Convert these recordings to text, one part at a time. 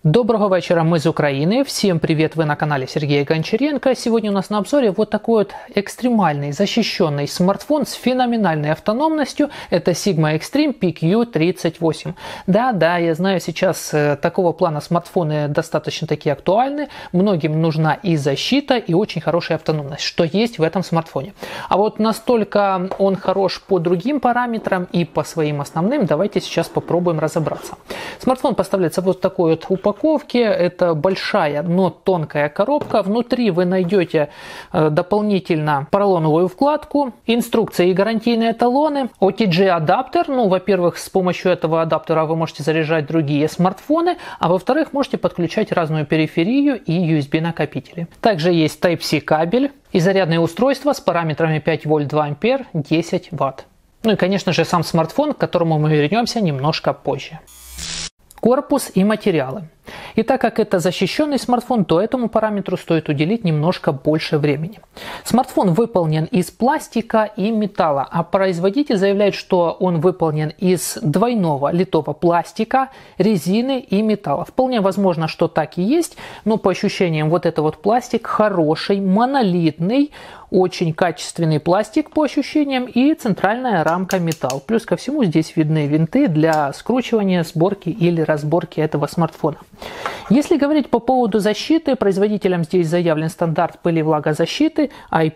Доброго вечера, мы из Украины. Всем привет, вы на канале Сергея Гончаренко. Сегодня у нас на обзоре вот такой вот экстремальный защищенный смартфон с феноменальной автономностью. Это Sigma Extreme PQ38. Да, я знаю, сейчас такого плана смартфоны достаточно таки актуальны. Многим нужна и защита, и очень хорошая автономность, что есть в этом смартфоне. А вот настолько он хорош по другим параметрам и по своим основным, давайте сейчас попробуем разобраться. Смартфон поставляется вот такой вот упаковке. Это большая, но тонкая коробка. Внутри вы найдете дополнительно поролоновую вкладку, инструкции и гарантийные талоны, OTG адаптер. Во-первых, с помощью этого адаптера вы можете заряжать другие смартфоны, а во-вторых, можете подключать разную периферию и USB накопители. Также есть Type-C кабель и зарядное устройство с параметрами 5 вольт 2 ампер 10 ватт. И, конечно же, сам смартфон, к которому мы вернемся немножко позже. Корпус и материалы. И так как это защищенный смартфон, то этому параметру стоит уделить немножко больше времени. Смартфон выполнен из пластика и металла, а производитель заявляет, что он выполнен из двойного литого пластика, резины и металла. Вполне возможно, что так и есть, но по ощущениям вот это вот пластик хороший, монолитный, очень качественный пластик по ощущениям и центральная рамка металл. Плюс ко всему здесь видны винты для скручивания, сборки или разборки этого смартфона. Если говорить по поводу защиты, производителем здесь заявлен стандарт пыли и влагозащиты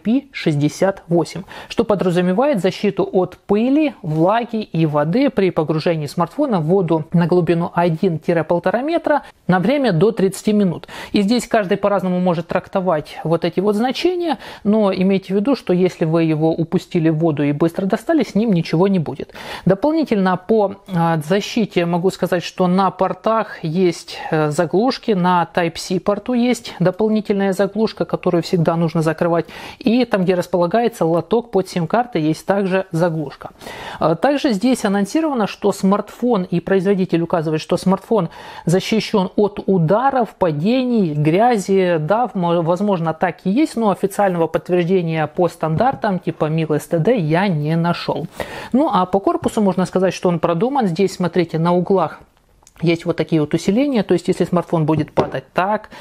IP68, что подразумевает защиту от пыли, влаги и воды при погружении смартфона в воду на глубину 1-1,5 метра на время до 30 минут. И здесь каждый по-разному может трактовать вот эти вот значения, но имейте в виду, что если вы его упустили в воду и быстро достали, с ним ничего не будет. Дополнительно по защите могу сказать, что на портах есть заглушки, на Type-C порту есть дополнительная заглушка, которую всегда нужно закрывать, и там, где располагается лоток под сим-картой, есть также заглушка. Также здесь анонсировано, что смартфон, и производитель указывает, что смартфон защищен от ударов, падений, грязи. Да, возможно, так и есть, но официального подтверждения по стандартам типа MIL STD я не нашел. А по корпусу можно сказать, что он продуман. Здесь, смотрите, на углах есть вот такие вот усиления, то есть если смартфон будет падать так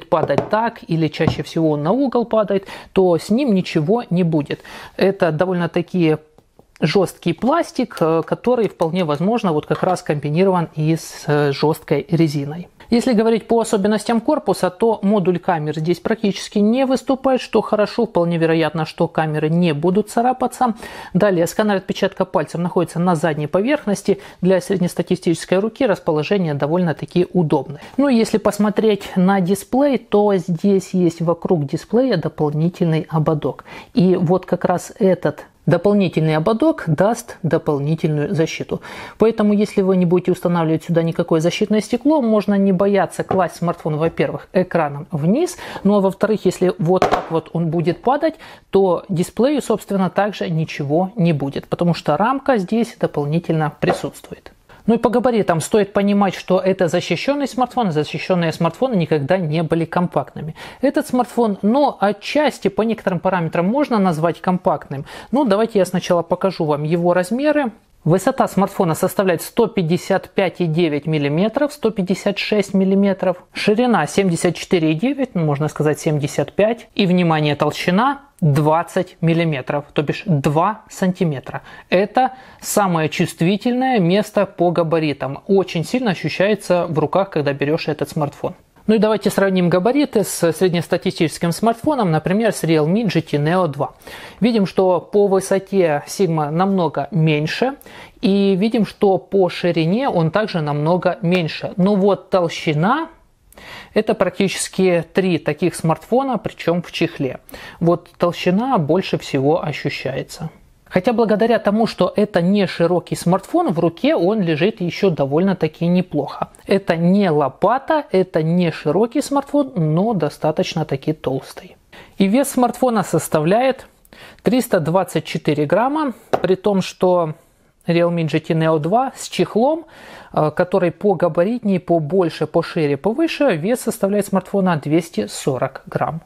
или чаще всего он на угол падает, то с ним ничего не будет. Это довольно-таки жесткий пластик, который вполне возможно вот как раз комбинирован и с жесткой резиной. Если говорить по особенностям корпуса, то модуль камер здесь практически не выступает, что хорошо, вполне вероятно, что камеры не будут царапаться. Далее, сканер отпечатка пальцев находится на задней поверхности. Для среднестатистической руки расположение довольно-таки удобное. Если посмотреть на дисплей, то здесь есть вокруг дисплея дополнительный ободок. И вот как раз этот дополнительный ободок даст дополнительную защиту. Поэтому, если вы не будете устанавливать сюда никакое защитное стекло, можно не бояться класть смартфон, во-первых, экраном вниз, а во-вторых, если вот так вот он будет падать, то дисплею, собственно, также ничего не будет, потому что рамка здесь дополнительно присутствует. И по габаритам стоит понимать, что это защищенный смартфон. Защищенные смартфоны никогда не были компактными. Этот смартфон, отчасти по некоторым параметрам можно назвать компактным. Давайте я сначала покажу вам его размеры. Высота смартфона составляет 155,9 мм, 156 мм. Ширина 74,9, можно сказать 75. И, внимание, толщина 20 мм, то бишь 2 сантиметра. Это самое чувствительное место по габаритам. Очень сильно ощущается в руках, когда берешь этот смартфон. И давайте сравним габариты с среднестатистическим смартфоном, например, с Realme GT Neo 2. Видим, что по высоте Sigma намного меньше, и видим, что по ширине он также намного меньше. Но вот толщина — это практически 3 таких смартфона, причем в чехле. Вот толщина больше всего ощущается. Хотя благодаря тому, что это не широкий смартфон, в руке он лежит еще довольно-таки неплохо. Это не лопата, это не широкий смартфон, но достаточно-таки толстый. И вес смартфона составляет 324 грамма, при том, что Realme GT Neo 2 с чехлом, который погабаритнее, побольше, пошире, повыше, вес составляет смартфона 240 грамм.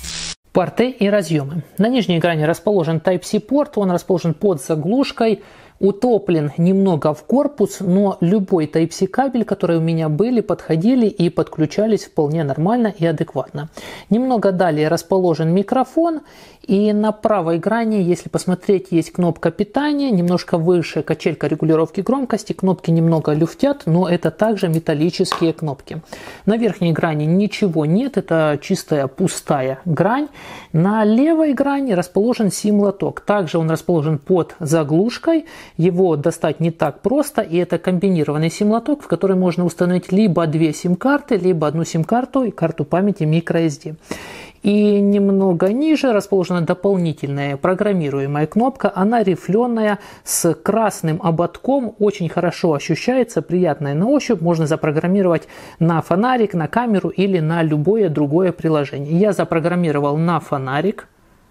Порты и разъемы. На нижней грани расположен Type-C порт, он расположен под заглушкой. утоплен немного в корпус, но любой Type-C кабель, которые у меня были, подходили и подключались вполне нормально и адекватно. Немного далее расположен микрофон, и на правой грани, если посмотреть, есть кнопка питания, немножко выше качелька регулировки громкости, кнопки немного люфтят, но это также металлические кнопки. На верхней грани ничего нет, это чистая пустая грань. На левой грани расположен сим-лоток, также он расположен под заглушкой, его достать не так просто, и это комбинированный сим-лоток, в который можно установить либо две сим-карты, либо одну сим-карту и карту памяти microSD. И немного ниже расположена дополнительная программируемая кнопка. Она рифленая с красным ободком, очень хорошо ощущается, приятная на ощупь. Можно запрограммировать на фонарик, на камеру или на любое другое приложение. Я запрограммировал на фонарик.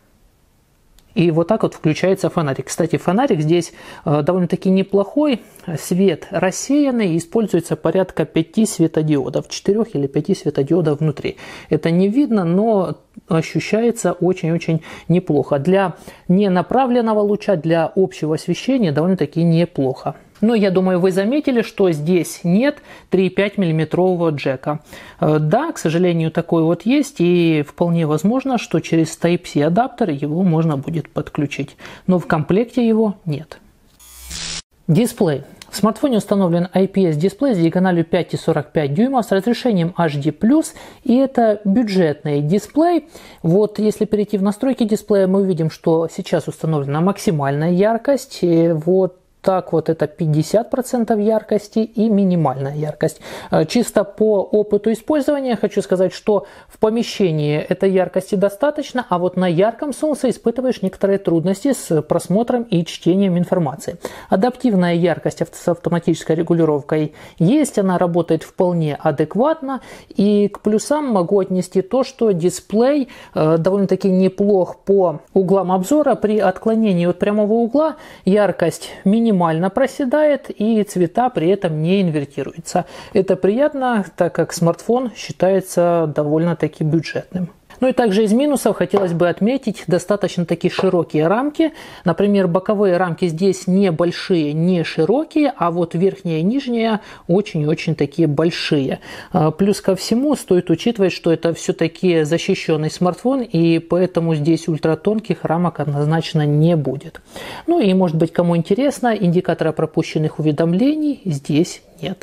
И вот так вот включается фонарик. Кстати, фонарик здесь довольно-таки неплохой. Свет рассеянный. Используется порядка 5 светодиодов. 4 или 5 светодиодов внутри. Это не видно, но ощущается очень-очень неплохо. Для ненаправленного луча, для общего освещения довольно-таки неплохо. Но я думаю, вы заметили, что здесь нет 3,5 мм джека. Да, к сожалению, такой вот есть, и вполне возможно, что через Type-C адаптер его можно будет подключить. Но в комплекте его нет. Дисплей. В смартфоне установлен IPS-дисплей с диагональю 5,45 дюймов с разрешением HD+, и это бюджетный дисплей. Вот если перейти в настройки дисплея, мы увидим, что сейчас установлена максимальная яркость. Вот так вот это 50% яркости и минимальная яркость. Чисто по опыту использования хочу сказать, что в помещении этой яркости достаточно, а вот на ярком солнце испытываешь некоторые трудности с просмотром и чтением информации. Адаптивная яркость с автоматической регулировкой есть, она работает вполне адекватно, и к плюсам могу отнести то, что дисплей довольно-таки неплох по углам обзора. При отклонении от прямого угла яркость минимальная, проседает, и цвета при этом не инвертируются. Это приятно, так как смартфон считается довольно-таки бюджетным. Ну и также из минусов хотелось бы отметить достаточно такие широкие рамки. Например, боковые рамки здесь не большие, не широкие, а вот верхняя и нижняя очень-очень такие большие. Плюс ко всему стоит учитывать, что это все-таки защищенный смартфон, и поэтому здесь ультратонких рамок однозначно не будет. Ну и может быть, кому интересно, индикатора пропущенных уведомлений здесь нет.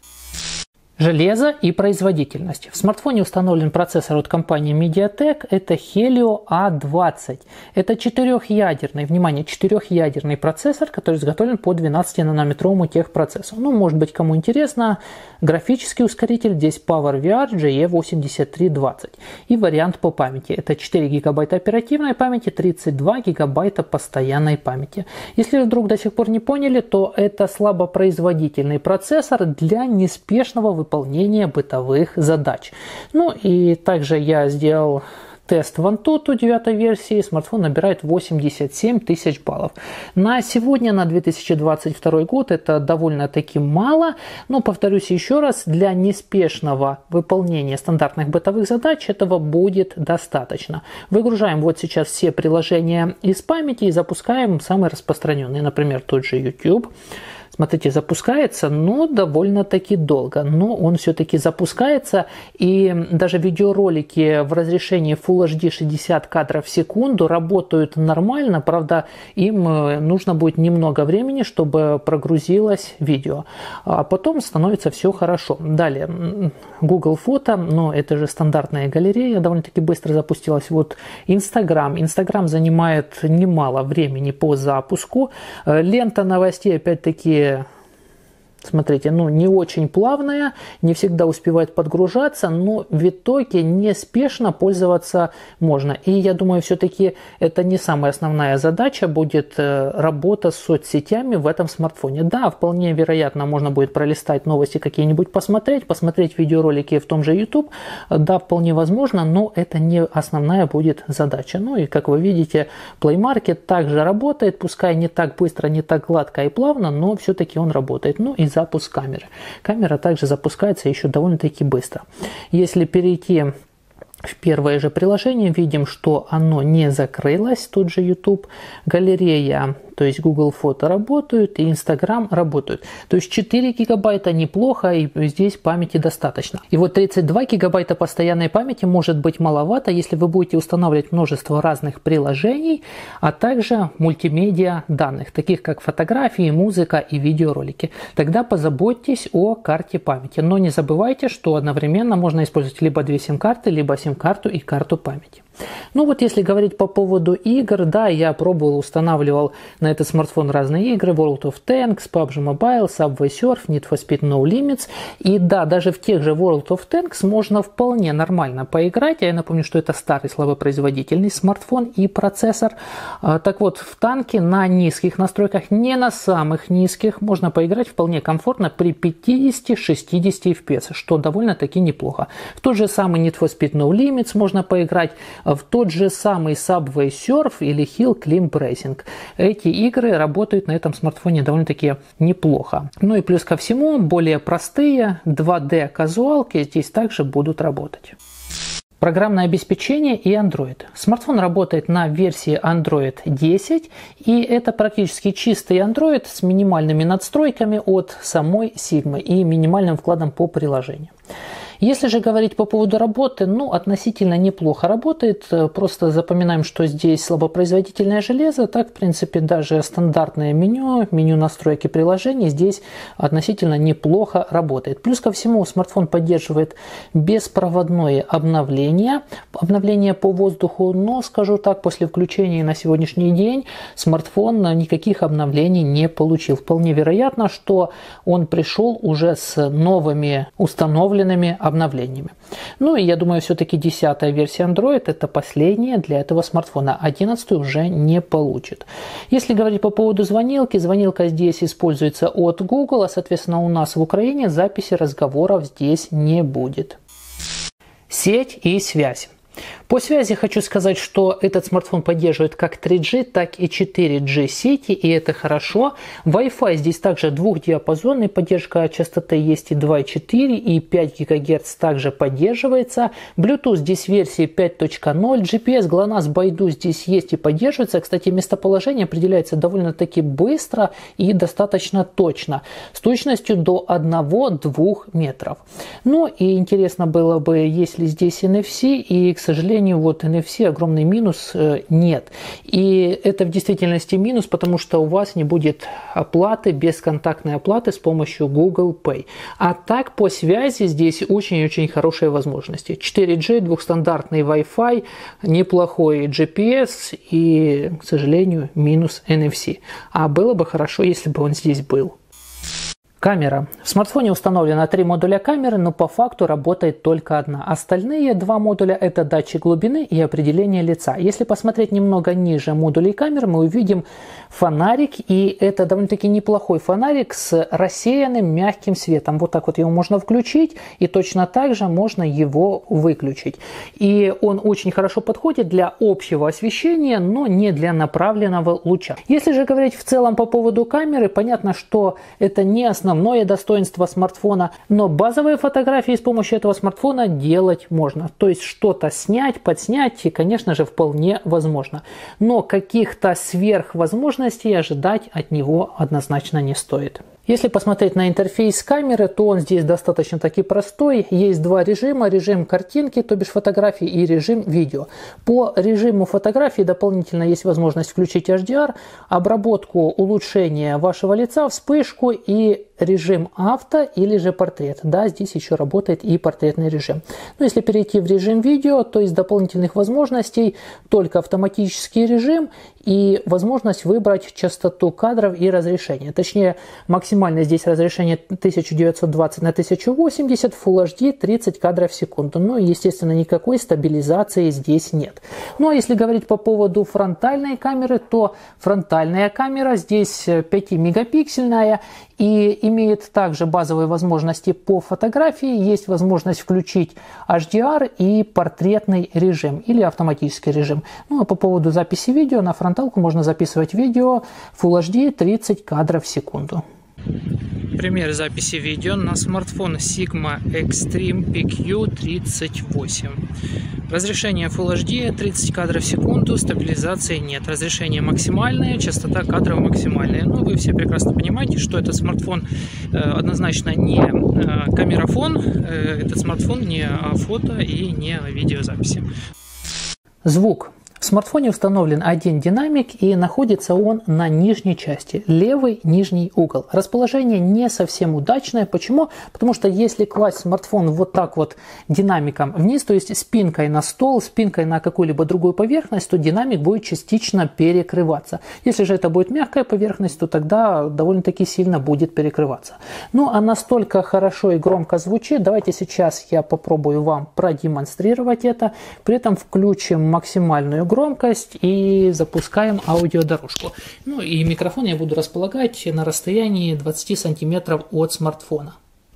Железо и производительность. В смартфоне установлен процессор от компании MediaTek, это Helio A20. Это четырехъядерный, внимание, четырехъядерный процессор, который изготовлен по 12-нанометровому техпроцессу. Ну, может быть, кому интересно, графический ускоритель здесь PowerVR GE8320. И вариант по памяти. Это 4 гигабайта оперативной памяти, 32 гигабайта постоянной памяти. Если вдруг до сих пор не поняли, то это слабопроизводительный процессор для неспешного выполнения бытовых задач. Ну и также я сделал тест в Antutu 9 версии, смартфон набирает 87 тысяч баллов. На сегодня, на 2022 год, это довольно-таки мало, но, повторюсь еще раз, для неспешного выполнения стандартных бытовых задач этого будет достаточно. Выгружаем вот сейчас все приложения из памяти и запускаем самые распространенные, например, тот же YouTube. Смотрите, запускается, но довольно-таки долго. Но он все-таки запускается. И даже видеоролики в разрешении Full HD 60 кадров в секунду работают нормально. Правда, им нужно будет немного времени, чтобы прогрузилось видео. А потом становится все хорошо. Далее, Google Фото. Но это же стандартная галерея. Довольно-таки быстро запустилась. Вот Instagram. Instagram занимает немало времени по запуску. Лента новостей, опять-таки, смотрите, ну не очень плавная, не всегда успевает подгружаться, но в итоге неспешно пользоваться можно. И я думаю, все-таки это не самая основная задача будет работа с соцсетями в этом смартфоне. Да, вполне вероятно, можно будет пролистать новости какие-нибудь, посмотреть видеоролики в том же YouTube. Да, вполне возможно, но это не основная будет задача. Ну и как вы видите, Play Market также работает, пускай не так быстро, не так гладко и плавно, но все-таки он работает. Ну и запуск камеры. Камера также запускается еще довольно-таки быстро. Если перейти в первое же приложение, видим, что оно не закрылось, тот же YouTube. Галерея то есть Google Фото работают, и Instagram работают. То есть 4 гигабайта неплохо, и здесь памяти достаточно. И вот 32 гигабайта постоянной памяти может быть маловато, если вы будете устанавливать множество разных приложений, а также мультимедиа данных, таких как фотографии, музыка и видеоролики. Тогда позаботьтесь о карте памяти. Но не забывайте, что одновременно можно использовать либо 2 сим-карты, либо сим-карту и карту памяти. Ну вот если говорить по поводу игр, да, я пробовал, устанавливал на этот смартфон разные игры, World of Tanks, PUBG Mobile, Subway Surf, Need for Speed No Limits. И да, даже в тех же World of Tanks можно вполне нормально поиграть. Я напомню, что это старый слабопроизводительный смартфон и процессор. Так вот, в танке на низких настройках, не на самых низких, можно поиграть вполне комфортно при 50-60 FPS, что довольно-таки неплохо. В тот же самый Need for Speed No Limits можно поиграть, в тот же самый Subway Surf или Hill Climb Racing. Эти игры работают на этом смартфоне довольно-таки неплохо. Ну и плюс ко всему, более простые 2D казуалки здесь также будут работать. Программное обеспечение и Android. Смартфон работает на версии Android 10, и это практически чистый Android с минимальными надстройками от самой Sigma и минимальным вкладом по приложению. Если же говорить по поводу работы, ну, относительно неплохо работает. Просто запоминаем, что здесь слабопроизводительное железо. Так, в принципе, даже стандартное меню настройки приложений здесь относительно неплохо работает. Плюс ко всему, смартфон поддерживает беспроводное обновление по воздуху. Но, скажу так, после включения на сегодняшний день смартфон никаких обновлений не получил. Вполне вероятно, что он пришел уже с новыми установленными обновлениями. Ну и я думаю, все-таки 10-я версия Android это последняя для этого смартфона. 11-ю уже не получит. Если говорить по поводу звонилки, звонилка здесь используется от Google, а соответственно у нас в Украине записи разговоров здесь не будет. Сеть и связь. По связи хочу сказать, что этот смартфон поддерживает как 3G, так и 4G сети, и это хорошо. Wi-Fi здесь также двухдиапазонный, поддержка частоты есть и 2,4, и 5 ГГц также поддерживается. Bluetooth здесь версии 5.0, GPS, GLONASS, Baidu здесь есть и поддерживается. Кстати, местоположение определяется довольно-таки быстро и достаточно точно, с точностью до 1-2 метров. Ну и интересно было бы, есть ли здесь NFC, и, к сожалению, вот NFC огромный минус нет. И это в действительности минус, потому что у вас не будет оплаты, бесконтактной оплаты с помощью Google Pay. А так по связи здесь очень-очень хорошие возможности. 4G, двухстандартный Wi-Fi, неплохой GPS и, к сожалению, минус NFC. А было бы хорошо, если бы он здесь был. Камера. В смартфоне установлено 3 модуля камеры, но по факту работает только одна. Остальные 2 модуля – это датчик глубины и определение лица. Если посмотреть немного ниже модулей камеры, мы увидим фонарик, и это довольно-таки неплохой фонарик с рассеянным мягким светом. Вот так вот его можно включить, и точно так же можно его выключить. И он очень хорошо подходит для общего освещения, но не для направленного луча. Если же говорить в целом по поводу камеры, понятно, что это не основное достоинство смартфона, но базовые фотографии с помощью этого смартфона делать можно. То есть что-то снять, подснять, и, конечно же, вполне возможно. Но каких-то сверхвозможностей ожидать от него однозначно не стоит. Если посмотреть на интерфейс камеры, то он здесь достаточно таки простой. Есть 2 режима. Режим картинки, то бишь фотографии, и режим видео. По режиму фотографии дополнительно есть возможность включить HDR, обработку, улучшение вашего лица, вспышку и режим авто или же портрет. Да, здесь еще работает и портретный режим. Но если перейти в режим видео, то из дополнительных возможностей только автоматический режим и возможность выбрать частоту кадров и разрешение. Точнее, максимально здесь разрешение 1920 на 1080, Full HD 30 кадров в секунду. Но, естественно, никакой стабилизации здесь нет. Ну а если говорить по поводу фронтальной камеры, то фронтальная камера здесь 5-мегапиксельная и имеет также базовые возможности по фотографии. Есть возможность включить HDR и портретный режим или автоматический режим. Ну а по поводу записи видео, на фронталку можно записывать видео Full HD 30 кадров в секунду. Пример записи видео на смартфон Sigma Extreme PQ38. Разрешение Full HD 30 кадров в секунду, стабилизации нет. Разрешение максимальное, частота кадров максимальная. Но вы все прекрасно понимаете, что этот смартфон однозначно не камерафон, этот смартфон не фото и не видеозаписи. Звук. В смартфоне установлен один динамик и находится он на нижней части, левый нижний угол. Расположение не совсем удачное. Почему? Потому что если класть смартфон вот так вот динамиком вниз, то есть спинкой на стол, спинкой на какую-либо другую поверхность, то динамик будет частично перекрываться. Если же это будет мягкая поверхность, то тогда довольно-таки сильно будет перекрываться. Ну а настолько хорошо и громко звучит, давайте сейчас я попробую вам продемонстрировать это. При этом включим максимальную громкость и запускаем аудиодорожку. Ну и микрофон я буду располагать на расстоянии 20 сантиметров от смартфона.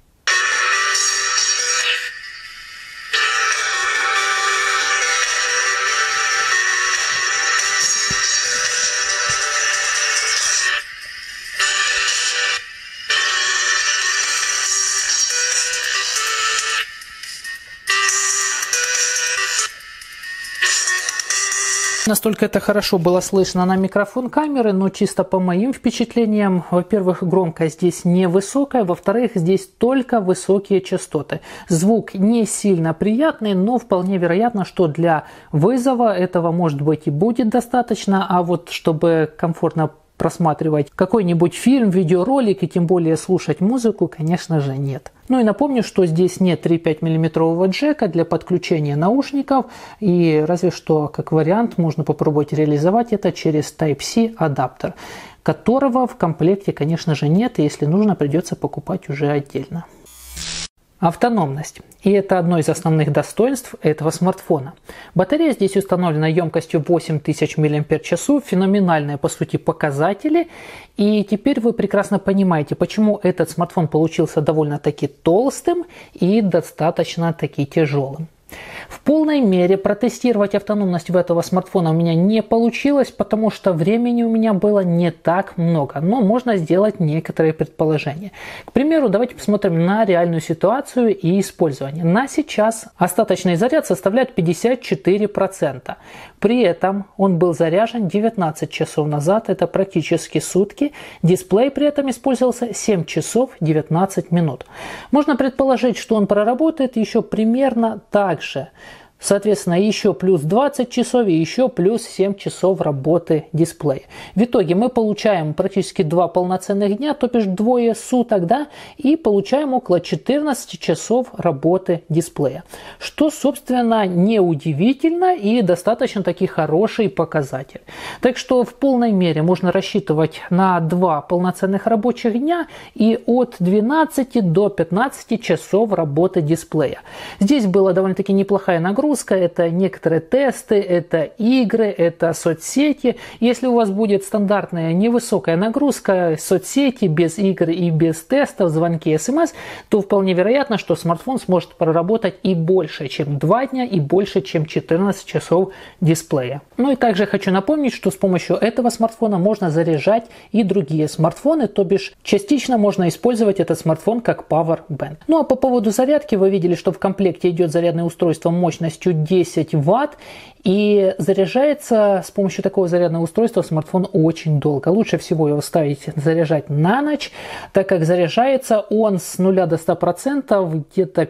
Настолько это хорошо было слышно на микрофон камеры, но чисто по моим впечатлениям, во-первых, громкость здесь невысокая, во-вторых, здесь только высокие частоты. Звук не сильно приятный, но вполне вероятно, что для вызова этого может быть и будет достаточно, а вот чтобы комфортно просматривать какой-нибудь фильм, видеоролик и тем более слушать музыку, конечно же, нет. Ну и напомню, что здесь нет 3,5 мм джека для подключения наушников, и разве что как вариант можно попробовать реализовать это через Type-C адаптер, которого в комплекте, конечно же, нет, и если нужно, придется покупать уже отдельно. Автономность. И это одно из основных достоинств этого смартфона. Батарея здесь установлена емкостью 8000 мАч, феноменальные по сути показатели. И теперь вы прекрасно понимаете, почему этот смартфон получился довольно-таки толстым и достаточно-таки тяжелым. В полной мере протестировать автономность в этого смартфона у меня не получилось, потому что времени у меня было не так много, но можно сделать некоторые предположения. К примеру, давайте посмотрим на реальную ситуацию и использование. На сейчас остаточный заряд составляет 54%. При этом он был заряжен 19 часов назад, это практически сутки. Дисплей при этом использовался 7 часов 19 минут. Можно предположить, что он проработает еще примерно так же. Соответственно, еще плюс 20 часов и еще плюс 7 часов работы дисплея. В итоге мы получаем практически 2 полноценных дня, то бишь двое суток, да, и получаем около 14 часов работы дисплея. Что, собственно, неудивительно и достаточно таки хороший показатель. Так что в полной мере можно рассчитывать на 2 полноценных рабочих дня и от 12 до 15 часов работы дисплея. Здесь была довольно-таки неплохая нагрузка. Это некоторые тесты, это игры, это соцсети. Если у вас будет стандартная невысокая нагрузка, соцсети без игр и без тестов, звонки, смс, то вполне вероятно, что смартфон сможет проработать и больше, чем 2 дня, и больше, чем 14 часов дисплея. Ну и также хочу напомнить, что с помощью этого смартфона можно заряжать и другие смартфоны, то бишь частично можно использовать этот смартфон как Power Bank. Ну а по поводу зарядки вы видели, что в комплекте идет зарядное устройство мощностью 10 Вт, и заряжается с помощью такого зарядного устройства смартфон очень долго. Лучше всего его ставить заряжать на ночь, так как заряжается он с 0 до 100% где-то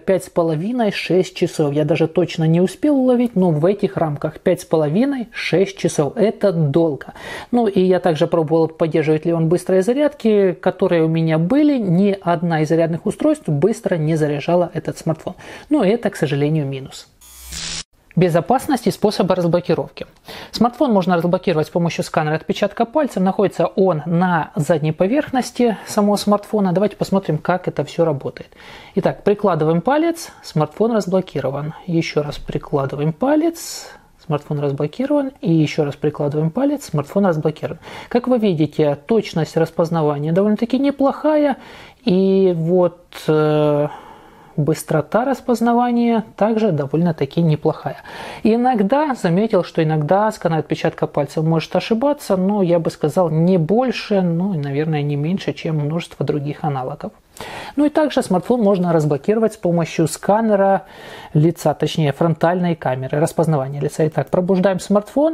5,5-6 часов. Я даже точно не успел уловить, но в этих рамках 5,5-6 часов. Это долго. Ну и я также пробовал, поддерживает ли он быстрые зарядки, которые у меня были. Ни одна из зарядных устройств быстро не заряжала этот смартфон. Но это, к сожалению, минус. Безопасность и способы разблокировки. Смартфон можно разблокировать с помощью сканера отпечатка пальцев. Находится он на задней поверхности самого смартфона. Давайте посмотрим, как это все работает. Итак, прикладываем палец, смартфон разблокирован. Еще раз прикладываем палец, смартфон разблокирован. И еще раз прикладываем палец, смартфон разблокирован. Как вы видите, точность распознавания довольно-таки неплохая. И вот быстрота распознавания также довольно-таки неплохая. Иногда, заметил, что иногда сканер отпечатка пальцев может ошибаться, но я бы сказал не больше, ну и, наверное, не меньше, чем множество других аналогов. Ну и также смартфон можно разблокировать с помощью сканера лица, точнее фронтальной камеры, распознавания лица. Итак, пробуждаем смартфон,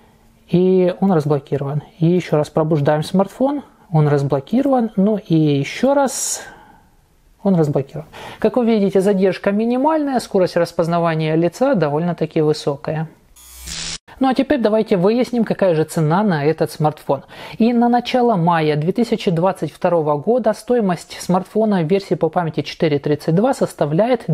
и он разблокирован. И еще раз пробуждаем смартфон, он разблокирован, ну и еще раз он разблокирован. Как вы видите, задержка минимальная, скорость распознавания лица довольно-таки высокая. Ну а теперь давайте выясним, какая же цена на этот смартфон. И на начало мая 2022 года стоимость смартфона в версии по памяти 4.32 составляет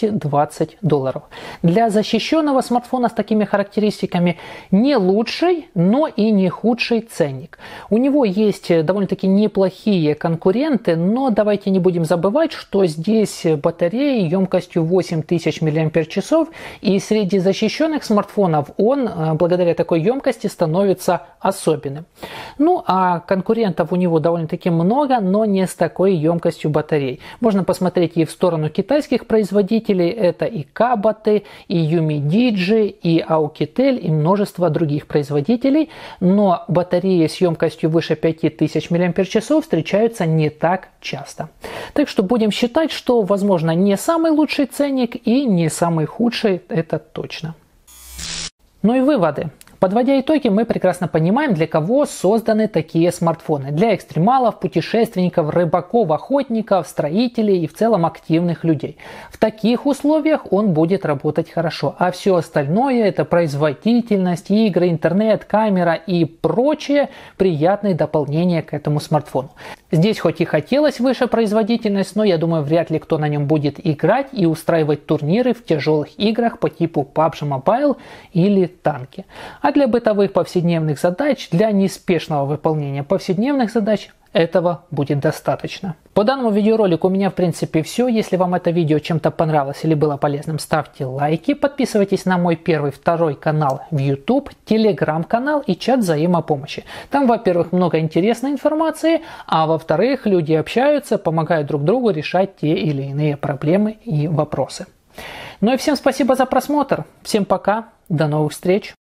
$220. Для защищенного смартфона с такими характеристиками не лучший, но и не худший ценник. У него есть довольно-таки неплохие конкуренты, но давайте не будем забывать, что здесь батареи емкостью 8000 мАч, и среди защищенных смартфонов он благодаря такой емкости становится особенным. Ну а конкурентов у него довольно-таки много, но не с такой емкостью батарей. Можно посмотреть и в сторону китайских производителей. Это и Кабаты, и Юмидиджи, и Ауkitel, и множество других производителей. Но батареи с емкостью выше 5000 мАч встречаются не так часто. Так что будем считать, что, возможно, не самый лучший ценник и не самый худший, это точно. Ну и выводы. Подводя итоги, мы прекрасно понимаем, для кого созданы такие смартфоны. Для экстремалов, путешественников, рыбаков, охотников, строителей и в целом активных людей. В таких условиях он будет работать хорошо. А все остальное — это производительность, игры, интернет, камера и прочее приятные дополнения к этому смартфону. Здесь хоть и хотелось выше производительность, но я думаю, вряд ли кто на нем будет играть и устраивать турниры в тяжелых играх по типу PUBG Mobile или танки. А для бытовых повседневных задач, для неспешного выполнения повседневных задач этого будет достаточно. По данному видеоролику у меня в принципе все. Если вам это видео чем-то понравилось или было полезным, ставьте лайки, подписывайтесь на мой первый, второй канал в YouTube, телеграм-канал и чат взаимопомощи. Там, во-первых, много интересной информации, а во-вторых, люди общаются, помогают друг другу решать те или иные проблемы и вопросы. Ну и всем спасибо за просмотр. Всем пока, до новых встреч.